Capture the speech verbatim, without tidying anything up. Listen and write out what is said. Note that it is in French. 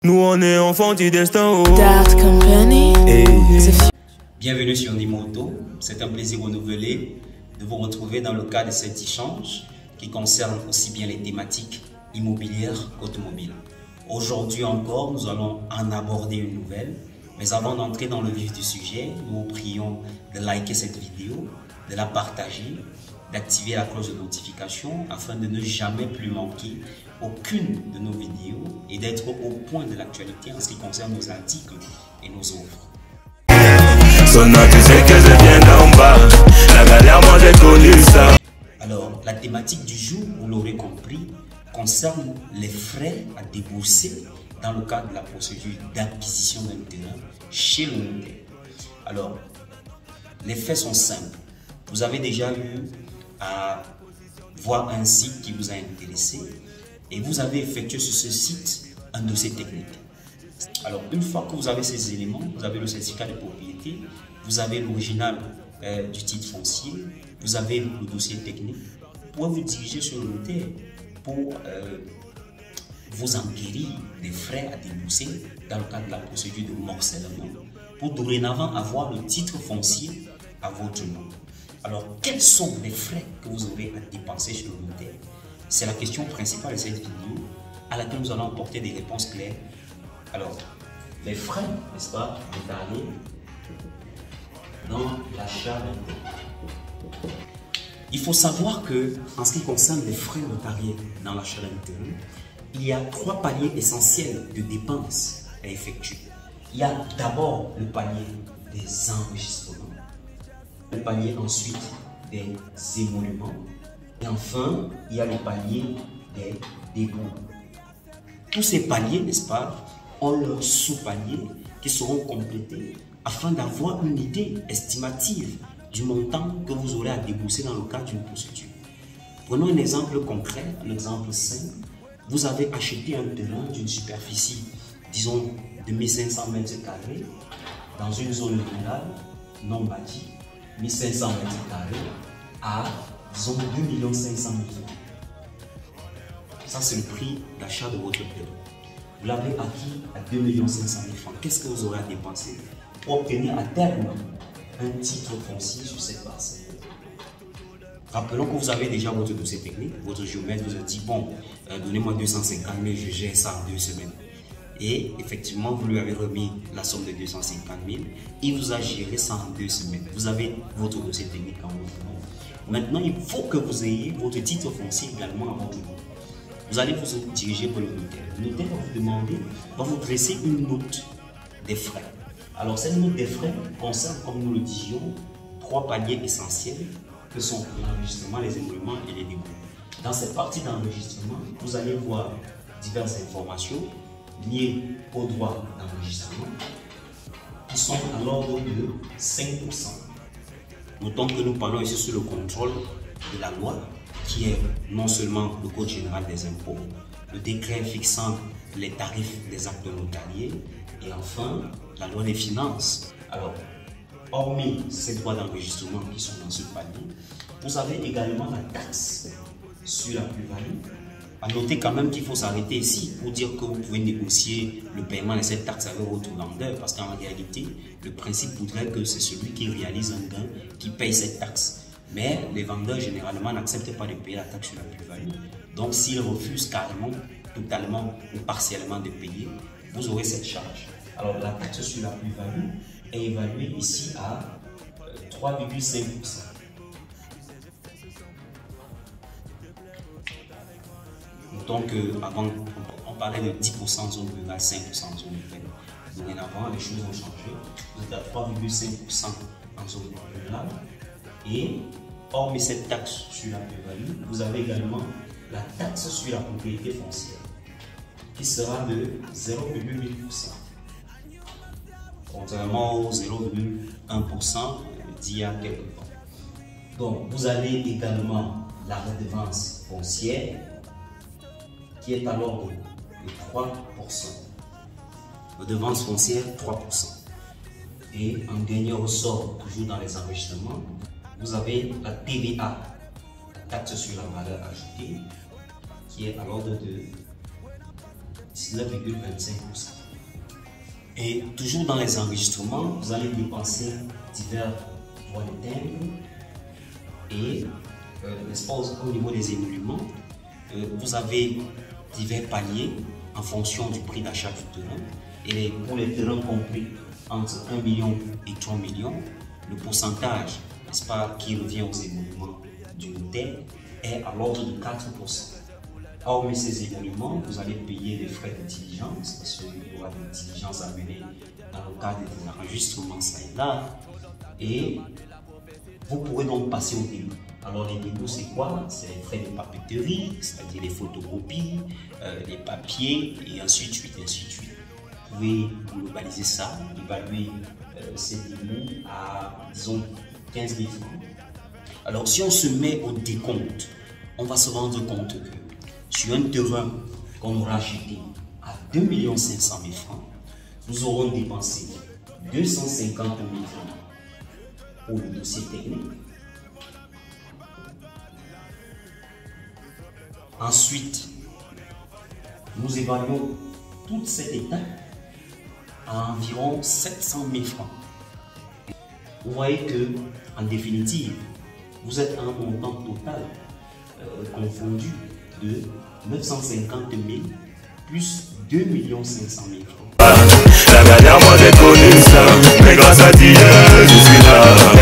Nous on est enfants du destin. Oh. Dart Company. Hey. Bienvenue sur Nimoto. C'est un plaisir renouvelé de vous retrouver dans le cadre de cet échange qui concerne aussi bien les thématiques immobilières qu'automobiles. Aujourd'hui encore, nous allons en aborder une nouvelle. Mais avant d'entrer dans le vif du sujet, nous vous prions de liker cette vidéo, de la partager, d'activer la cloche de notification afin de ne jamais plus manquer aucune de nos vidéos et d'être au point de l'actualité en ce qui concerne nos articles et nos offres. Sonna, tu sais que je viens d'en bas. La galère, moi j'ai connu ça. Alors, la thématique du jour, vous l'aurez compris, concerne les frais à débourser dans le cadre de la procédure d'acquisition d'un terrain chez le notaire. Alors, les faits sont simples. Vous avez déjà eu à voir un site qui vous a intéressé et vous avez effectué sur ce site un dossier technique. Alors, une fois que vous avez ces éléments, vous avez le certificat de propriété, vous avez l'original euh, du titre foncier, vous avez le dossier technique, vous pouvez vous diriger sur le notaire pour euh, vous enquérir des frais à débourser dans le cadre de la procédure de morcellement pour dorénavant avoir le titre foncier à votre nom. Alors, quels sont les frais que vous aurez à dépenser chez le notaire? C'est la question principale de cette vidéo à laquelle nous allons apporter des réponses claires. Alors, les frais, n'est-ce pas, détaillés dans l'achat d'un terrain. Il faut savoir que, en ce qui concerne les frais notariés dans l'achat d'un terrain, il y a trois paliers essentiels de dépenses à effectuer. Il y a d'abord le palier des enregistrements, le palier ensuite des émoluments et enfin il y a le palier des dépôts. Tous ces paliers, n'est-ce pas, ont leurs sous-paliers qui seront complétés afin d'avoir une idée estimative du montant que vous aurez à débourser dans le cadre d'une procédure. Prenons un exemple concret, un exemple simple. Vous avez acheté un terrain d'une superficie, disons, de mille cinq cents mètres carrés dans une zone rurale non bâtie, mille cinq cents mètres carrés à, disons, deux millions cinq cent mille francs. Ça, c'est le prix d'achat de votre terrain. Vous l'avez acquis à deux millions cinq cent mille francs. Qu'est-ce que vous aurez à dépenser pour obtenir à terme un titre foncier sur cette parcelle? Rappelons que vous avez déjà votre dossier technique. Votre géomètre vous a dit, bon, euh, donnez-moi deux cent cinquante mille, je gère ça en deux semaines. Et effectivement, vous lui avez remis la somme de deux cent cinquante mille. Il vous a géré ça en deux semaines. Vous avez votre dossier technique en votre nom. Maintenant, il faut que vous ayez votre titre foncier également à votre nom. Vous allez vous diriger pour le notaire. Le notaire va vous demander, va vous dresser une note des frais. Alors, cette note des frais concerne, comme nous le disions, trois paliers essentiels que sont l'enregistrement, les émoluments et les dépôts. Dans cette partie d'enregistrement, vous allez voir diverses informations liées au droit d'enregistrement qui sont à l'ordre de cinq pour cent. Notons que nous parlons ici sur le contrôle de la loi qui est non seulement le Code général des impôts, le décret fixant les tarifs des actes notariés et enfin la loi des finances. Alors, hormis ces droits d'enregistrement qui sont dans ce palier, vous avez également la taxe sur la plus-value. À noter quand même qu'il faut s'arrêter ici pour dire que vous pouvez négocier le paiement de cette taxe avec votre vendeur parce qu'en réalité, le principe voudrait que c'est celui qui réalise un gain qui paye cette taxe. Mais les vendeurs généralement n'acceptent pas de payer la taxe sur la plus-value. Donc s'ils refusent carrément, totalement ou partiellement de payer, vous aurez cette charge. Alors la taxe sur la plus-value est évaluée ici à trois virgule cinq pour cent. Notons qu'avant, on parlait de dix pour cent en zone rurale, cinq pour cent en zone urbaine. Dorénavant, les choses ont changé. Vous êtes à trois virgule cinq pour cent en zone rurale. Et hormis cette taxe sur la plus-value, vous avez également la taxe sur la propriété foncière qui sera de zéro virgule huit pour cent. Contrairement au zéro virgule un pour cent d'il y a quelques temps. Donc, vous avez également la redevance foncière qui est à l'ordre de trois pour cent. Redevance foncière, trois pour cent. Et en dernier ressort, toujours dans les enregistrements, vous avez la T V A, la taxe sur la valeur ajoutée, qui est à l'ordre de dix-neuf virgule vingt-cinq pour cent. Et toujours dans les enregistrements, vous allez dépenser divers droits de timbre et euh, n'est-ce pas, au niveau des émoluments, euh, vous avez divers paliers en fonction du prix d'achat du terrain. Et pour les terrains compris entre un million et trois millions, le pourcentage, n'est-ce pas, qui revient aux émoluments du notaire est à l'ordre de quatre pour cent. Hormis ces émoluments, vous allez payer les frais de diligence, parce qu'il y aura des diligences à mener dans le cadre des enregistrements ça et là. Et vous pourrez donc passer au début. Alors les débuts, c'est quoi? C'est les frais de papeterie, c'est-à-dire les photocopies, euh, les papiers, et ainsi de suite, ainsi de suite. Vous pouvez globaliser ça, évaluer euh, ces débuts à, disons, quinze mille francs. Alors si on se met au décompte, on va se rendre compte que sur un terrain qu'on aura acheté à deux millions cinq cent mille francs, nous aurons dépensé deux cent cinquante mille francs pour le dossier technique. Ensuite, nous évaluons toute cette étape à environ sept cent mille francs. Vous voyez que, en définitive, vous êtes à un montant total euh, confondu de neuf cent cinquante mille plus deux millions cinq cent mille francs. La galère, moi j'ai connu ça, mais grâce à Dieu, je suis là.